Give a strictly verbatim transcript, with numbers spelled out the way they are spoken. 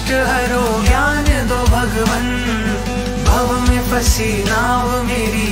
कष्ट हरो ज्ञान दो भगवन, भव में फंसी नाव मेरी